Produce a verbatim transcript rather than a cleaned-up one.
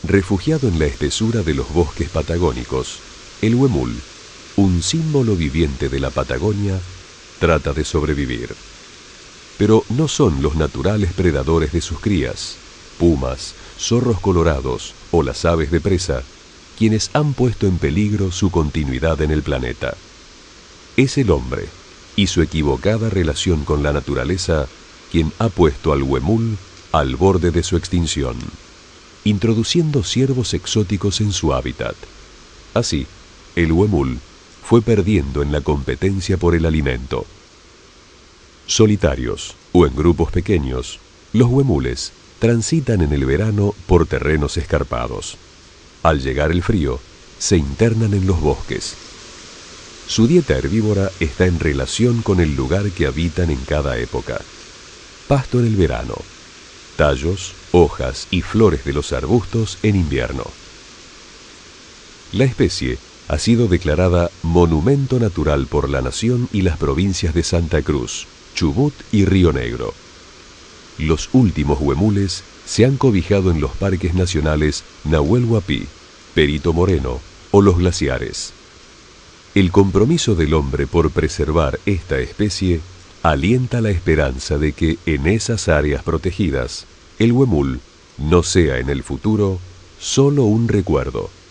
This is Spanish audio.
Refugiado en la espesura de los bosques patagónicos, el huemul, un símbolo viviente de la Patagonia, trata de sobrevivir. Pero no son los naturales predadores de sus crías, pumas, zorros colorados o las aves de presa, quienes han puesto en peligro su continuidad en el planeta. Es el hombre y su equivocada relación con la naturaleza quien ha puesto al huemul al borde de su extinción, introduciendo ciervos exóticos en su hábitat. Así, el huemul fue perdiendo en la competencia por el alimento. Solitarios o en grupos pequeños, los huemules transitan en el verano por terrenos escarpados. Al llegar el frío, se internan en los bosques. Su dieta herbívora está en relación con el lugar que habitan en cada época. Pasto en el verano, tallos, hojas y flores de los arbustos en invierno. La especie ha sido declarada Monumento Natural por la Nación y las provincias de Santa Cruz, Chubut y Río Negro. Los últimos huemules se han cobijado en los parques nacionales Nahuel Huapi, Perito Moreno o los glaciares. El compromiso del hombre por preservar esta especie alienta la esperanza de que en esas áreas protegidas, el huemul no sea en el futuro solo un recuerdo,